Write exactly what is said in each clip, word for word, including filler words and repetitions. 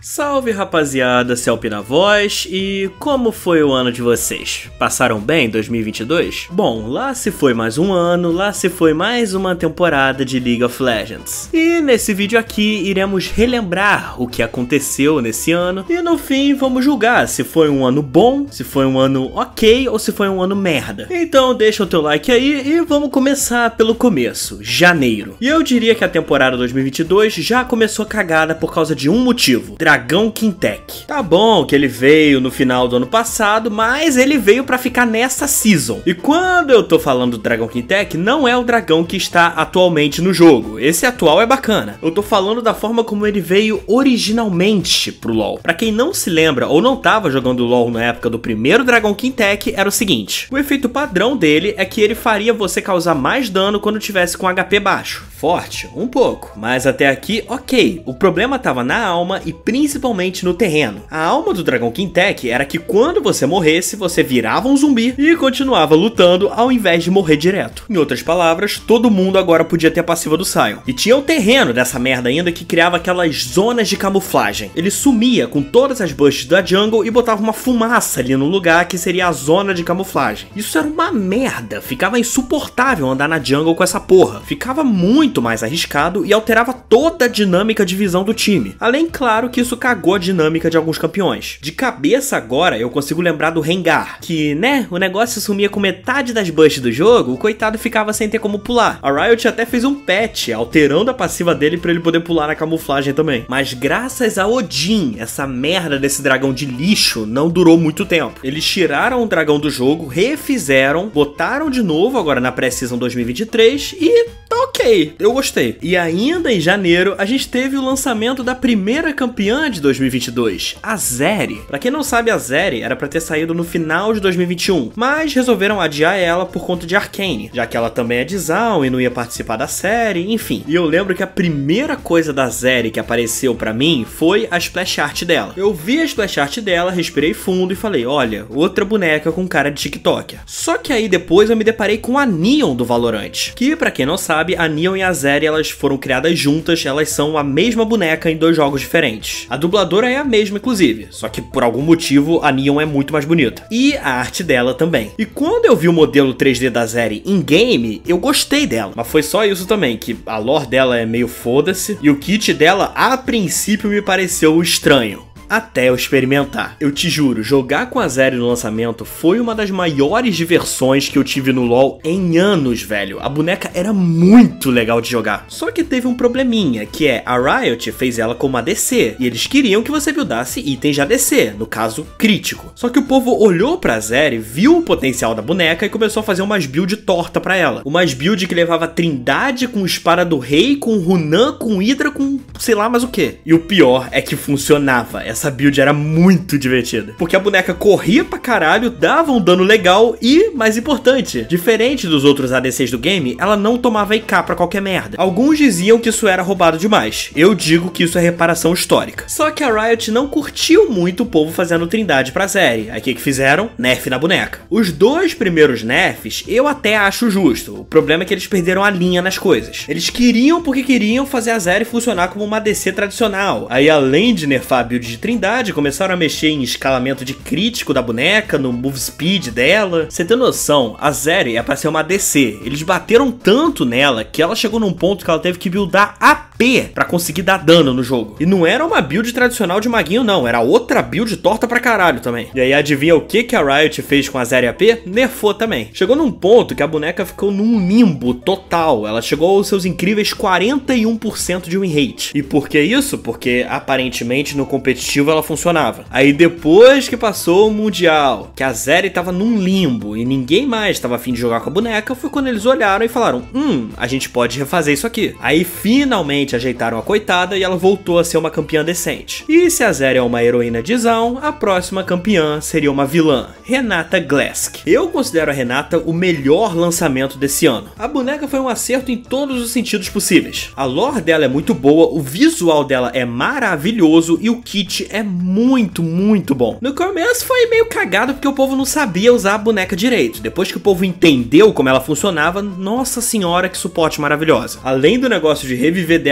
Salve rapaziada, Celpe na voz, e como foi o ano de vocês? Passaram bem dois mil e vinte e dois? Bom, lá se foi mais um ano, lá se foi mais uma temporada de League of Legends. E nesse vídeo aqui iremos relembrar o que aconteceu nesse ano e no fim vamos julgar se foi um ano bom, se foi um ano ok ou se foi um ano merda. Então deixa o teu like aí e vamos começar pelo começo, janeiro. E eu diria que a temporada dois mil e vinte e dois já começou cagada por causa de um motivo: Dragão Quintec. Tá bom que ele veio no final do ano passado, mas ele veio pra ficar nessa season. E quando eu tô falando do Dragão Quintec, não é o dragão que está atualmente no jogo. Esse atual é bacana. Eu tô falando da forma como ele veio originalmente pro LoL. Pra quem não se lembra ou não tava jogando LoL na época do primeiro Dragão Quintec, era o seguinte: o efeito padrão dele é que ele faria você causar mais dano quando tivesse com H P baixo. Forte, um pouco, mas até aqui ok. O problema tava na alma e principalmente no terreno. A alma do Dragão Quintec era que quando você morresse, você virava um zumbi e continuava lutando ao invés de morrer direto. Em outras palavras, todo mundo agora podia ter a passiva do Sion. E tinha o terreno dessa merda ainda que criava aquelas zonas de camuflagem. Ele sumia com todas as bushes da jungle e botava uma fumaça ali no lugar que seria a zona de camuflagem. Isso era uma merda, ficava insuportável andar na jungle com essa porra. Ficava muito mais arriscado e alterava toda a dinâmica de visão do time. Além, claro, que isso cagou a dinâmica de alguns campeões. De cabeça agora eu consigo lembrar do Rengar, que, né, o negócio sumia com metade das bushes do jogo, o coitado ficava sem ter como pular. A Riot até fez um patch, alterando a passiva dele pra ele poder pular na camuflagem também. Mas graças a Odin, essa merda desse dragão de lixo não durou muito tempo. Eles tiraram o dragão do jogo, refizeram, botaram de novo agora na pré-season dois mil e vinte e três e tá ok, eu gostei. E ainda em janeiro a gente teve o lançamento da primeira campeã de dois mil e vinte e dois, a Zeri. Pra quem não sabe, a Zeri era pra ter saído no final de dois mil e vinte e um, mas resolveram adiar ela por conta de Arcane, já que ela também é de Zaun e não ia participar da série, enfim. E eu lembro que a primeira coisa da Zeri que apareceu pra mim foi a splash art dela. Eu vi a splash art dela, respirei fundo e falei, olha, outra boneca com cara de TikToker. Só que aí depois eu me deparei com a Neon do Valorant, que pra quem não sabe, a Neon e a Zeri elas foram criadas juntas, elas são a mesma boneca em dois jogos diferentes. A dubladora é a mesma inclusive, só que por algum motivo a Neon é muito mais bonita. E a arte dela também. E quando eu vi o modelo três D da Zeri em game, eu gostei dela. Mas foi só isso também, que a lore dela é meio foda-se, e o kit dela a princípio me pareceu estranho. Até eu experimentar. Eu te juro, jogar com a Zeri no lançamento foi uma das maiores diversões que eu tive no LoL em anos, velho. A boneca era muito legal de jogar. Só que teve um probleminha, que é a Riot fez ela como A D C, e eles queriam que você buildasse itens de A D C, no caso, crítico. Só que o povo olhou pra Zeri, viu o potencial da boneca e começou a fazer umas build torta pra ela. Umas build que levava Trindade com Espada do Rei, com Runan, com Hydra, com sei lá mais o que. E o pior é que funcionava. Essa build era muito divertida, porque a boneca corria pra caralho, dava um dano legal e, mais importante, diferente dos outros A D Cs do game, ela não tomava I K pra qualquer merda. Alguns diziam que isso era roubado demais, eu digo que isso é reparação histórica. Só que a Riot não curtiu muito o povo fazendo Trindade pra Zeri. Aí o que que fizeram? Nerf na boneca. Os dois primeiros nerfs eu até acho justo, o problema é que eles perderam a linha nas coisas. Eles queriam porque queriam fazer a Zeri funcionar como uma A D C tradicional, aí além de nerfar a build de Trindade, começaram a mexer em escalamento de crítico da boneca, no move speed dela. Você tem noção, a Zeri é pra ser uma A D C. Eles bateram tanto nela que ela chegou num ponto que ela teve que buildar A P pra conseguir dar dano no jogo. E não era uma build tradicional de maguinho não, era outra build torta pra caralho também. E aí adivinha o que que a Riot fez com a Zeri A P? Nerfou também. Chegou num ponto que a boneca ficou num limbo total. Ela chegou aos seus incríveis quarenta e um por cento de win rate. E por que isso? Porque aparentemente no competitivo ela funcionava. Aí depois que passou o Mundial, que a Zeri tava num limbo e ninguém mais tava afim de jogar com a boneca, foi quando eles olharam e falaram, hum, a gente pode refazer isso aqui. Aí finalmente ajeitaram a coitada e ela voltou a ser uma campeã decente. E se a Zeri é uma heroína de Zaun, a próxima campeã seria uma vilã, Renata Glesk. Eu considero a Renata o melhor lançamento desse ano. A boneca foi um acerto em todos os sentidos possíveis. A lore dela é muito boa, o visual dela é maravilhoso e o kit é muito, muito bom. No começo foi meio cagado porque o povo não sabia usar a boneca direito. Depois que o povo entendeu como ela funcionava, nossa senhora, que suporte maravilhosa. Além do negócio de reviver dela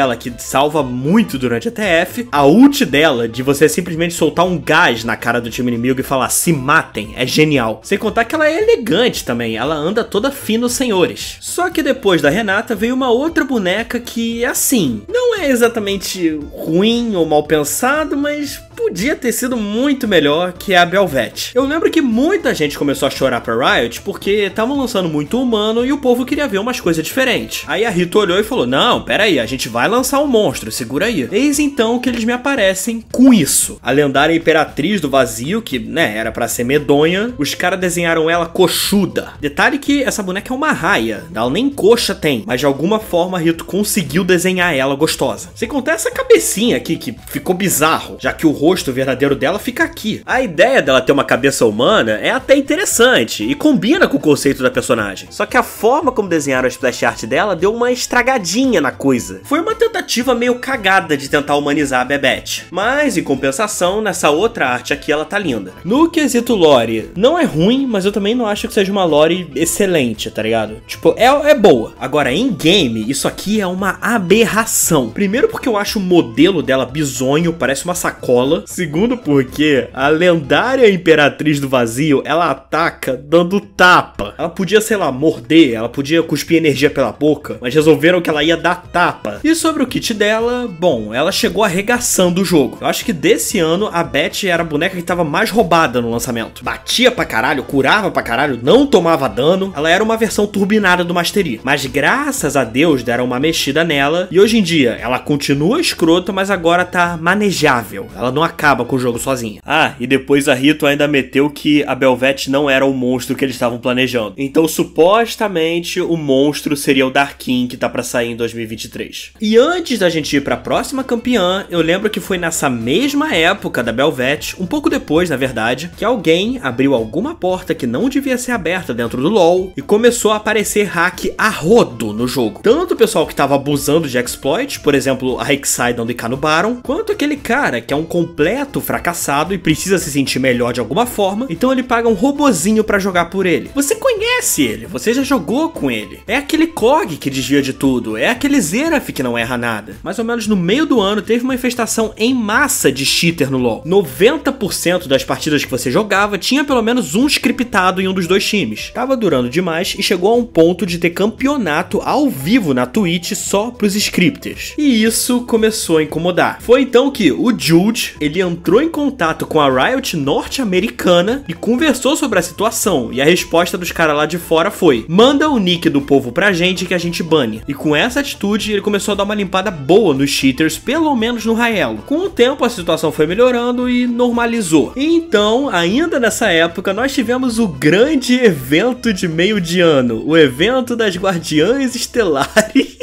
dela, que salva muito durante a T F. A ult dela, de você simplesmente soltar um gás na cara do time inimigo e falar se matem, é genial. Sem contar que ela é elegante também, ela anda toda fina os senhores. Só que depois da Renata veio uma outra boneca que, assim, não é exatamente ruim ou mal pensado, mas podia ter sido muito melhor, que é a Belveth. Eu lembro que muita gente começou a chorar pra Riot porque estavam lançando muito humano e o povo queria ver umas coisas diferentes. Aí a Rito olhou e falou, não, pera aí, a gente vai lançar um monstro, segura aí. Eis então que eles me aparecem com isso. A lendária Imperatriz do Vazio, que, né, era pra ser medonha, os caras desenharam ela coxuda. Detalhe que essa boneca é uma raia, ela nem coxa tem, mas de alguma forma a Rito conseguiu desenhar ela gostosa. Sem contar essa cabecinha aqui, que ficou bizarro, já que o rosto verdadeiro dela fica aqui. A ideia dela ter uma cabeça humana é até interessante e combina com o conceito da personagem. Só que a forma como desenharam a splash art dela deu uma estragadinha na coisa. Foi uma tentativa meio cagada de tentar humanizar a Belveth. Mas, em compensação, nessa outra arte aqui ela tá linda. No quesito lore, não é ruim, mas eu também não acho que seja uma lore excelente, tá ligado? Tipo, é, é boa. Agora, em game, isso aqui é uma aberração. Primeiro porque eu acho o modelo dela bizonho, parece uma sacola. Segundo porque a lendária Imperatriz do Vazio, ela ataca dando tapa. Ela podia, sei lá, morder, ela podia cuspir energia pela boca, mas resolveram que ela ia dar tapa. E sobre o kit dela, bom, ela chegou arregaçando o jogo. Eu acho que desse ano a Beth era a boneca que tava mais roubada no lançamento. Batia pra caralho, curava pra caralho, não tomava dano. Ela era uma versão turbinada do Mastery. Mas graças a Deus deram uma mexida nela e hoje em dia ela continua escrota, mas agora tá manejável. Ela não acaba com o jogo sozinha. Ah, e depois a Rito ainda meteu que a Belveth não era o monstro que eles estavam planejando. Então supostamente o monstro seria o Darkin, que tá pra sair em dois mil e vinte e três. E antes da gente ir pra próxima campeã, eu lembro que foi nessa mesma época da Belveth, um pouco depois na verdade, que alguém abriu alguma porta que não devia ser aberta dentro do LoL e começou a aparecer hack a rodo no jogo. Tanto o pessoal que tava abusando de exploit, por exemplo a Rek'Sai dando I K no Baron, quanto aquele cara que é um completo fracassado e precisa se sentir melhor de alguma forma, então ele paga um robozinho pra jogar por ele. Você conhece ele, você já jogou com ele. É aquele C O G que desvia de tudo, é aquele Xerath que não erra nada. Mais ou menos no meio do ano teve uma infestação em massa de cheater no LoL. noventa por cento das partidas que você jogava tinha pelo menos um scriptado em um dos dois times. Tava durando demais e chegou a um ponto de ter campeonato ao vivo na Twitch só pros scripters. E isso começou a incomodar. Foi então que o Jude, ele entrou em contato com a Riot norte-americana e conversou sobre a situação. E a resposta dos caras lá de fora foi: manda o nick do povo pra gente que a gente bane. E com essa atitude ele começou a dar uma limpada boa nos cheaters, pelo menos no Raelo. Com o tempo a situação foi melhorando e normalizou. E então, ainda nessa época, nós tivemos o grande evento de meio de ano, o evento das Guardiãs Estelares.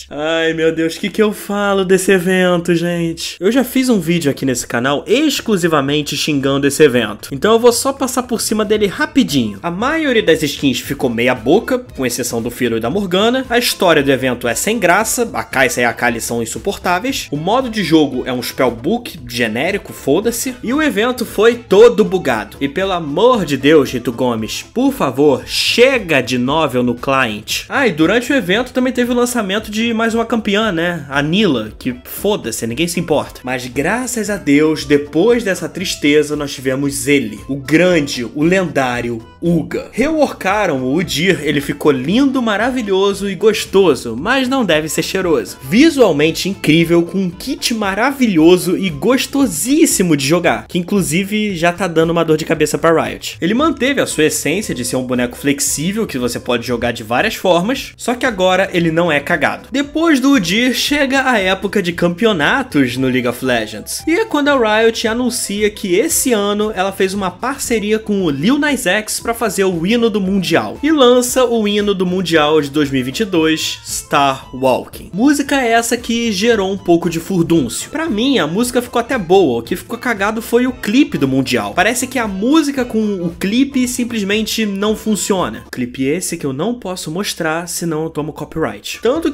Ai meu Deus, o que que eu falo desse evento, gente? Eu já fiz um vídeo aqui nesse canal exclusivamente xingando esse evento, então eu vou só passar por cima dele rapidinho. A maioria das skins ficou meia boca, com exceção do Fiddle e da Morgana. A história do evento é sem graça, a Kai'Sa e a Kali são insuportáveis. O modo de jogo é um spellbook genérico, foda-se. E o evento foi todo bugado. E pelo amor de Deus, Rito Gomes, por favor, chega de novel no client. Ah, e durante o evento também teve o lançamento de mais uma campeã, né? A Nilah, que foda-se, ninguém se importa. Mas graças a Deus, depois dessa tristeza, nós tivemos ele, o grande, o lendário Uga. Reworkaram o Udyr, ele ficou lindo, maravilhoso e gostoso, mas não deve ser cheiroso. Visualmente incrível, com um kit maravilhoso e gostosíssimo de jogar, que inclusive já tá dando uma dor de cabeça pra Riot. Ele manteve a sua essência de ser um boneco flexível, que você pode jogar de várias formas, só que agora ele não é cagado. Depois do Udyr, chega a época de campeonatos no League of Legends. E é quando a Riot anuncia que esse ano ela fez uma parceria com o Lil Nas X pra fazer o hino do Mundial. E lança o hino do Mundial de dois mil e vinte e dois, Star Walking. Música essa que gerou um pouco de furdúncio. Pra mim, a música ficou até boa, o que ficou cagado foi o clipe do Mundial. Parece que a música com o clipe simplesmente não funciona. Clipe esse que eu não posso mostrar, senão eu tomo copyright. Tanto que a apresentação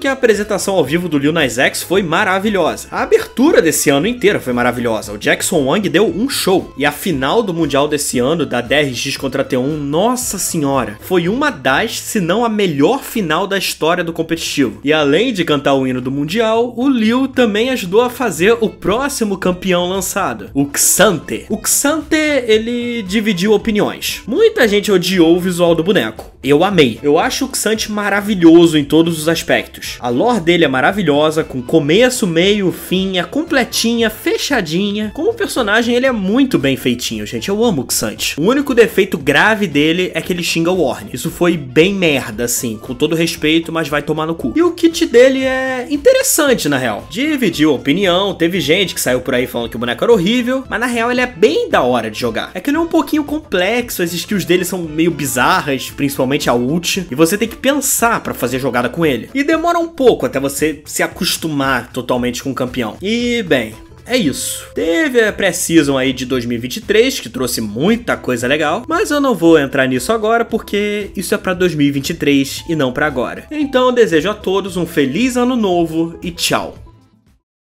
apresentação ao vivo do Lil Nas X foi maravilhosa. A abertura desse ano inteiro foi maravilhosa. O Jackson Wang deu um show. E a final do Mundial desse ano, da D R X contra T um, nossa senhora, foi uma das, se não a melhor final da história do competitivo. E além de cantar o hino do Mundial, o Lil também ajudou a fazer o próximo campeão lançado, o Xante. O Xante, ele dividiu opiniões. Muita gente odiou o visual do boneco. Eu amei. Eu acho o Xante maravilhoso em todos os aspectos. A lore dele é maravilhosa, com começo, meio, fim, é completinha, fechadinha. Como personagem, ele é muito bem feitinho, gente. Eu amo o Xante. O único defeito grave dele é que ele xinga o Warne. Isso foi bem merda, assim, com todo respeito, mas vai tomar no cu. E o kit dele é interessante, na real. Dividiu a opinião, teve gente que saiu por aí falando que o boneco era horrível, mas na real ele é bem da hora de jogar. É que ele é um pouquinho complexo, as skills dele são meio bizarras, principalmente a ult, e você tem que pensar pra fazer jogada com ele. E demora um pouco até você se acostumar totalmente com o campeão. E, bem, é isso. Teve a pré-season aí de dois mil e vinte e três, que trouxe muita coisa legal, mas eu não vou entrar nisso agora, porque isso é pra dois mil e vinte e três e não pra agora. Então eu desejo a todos um feliz ano novo e tchau!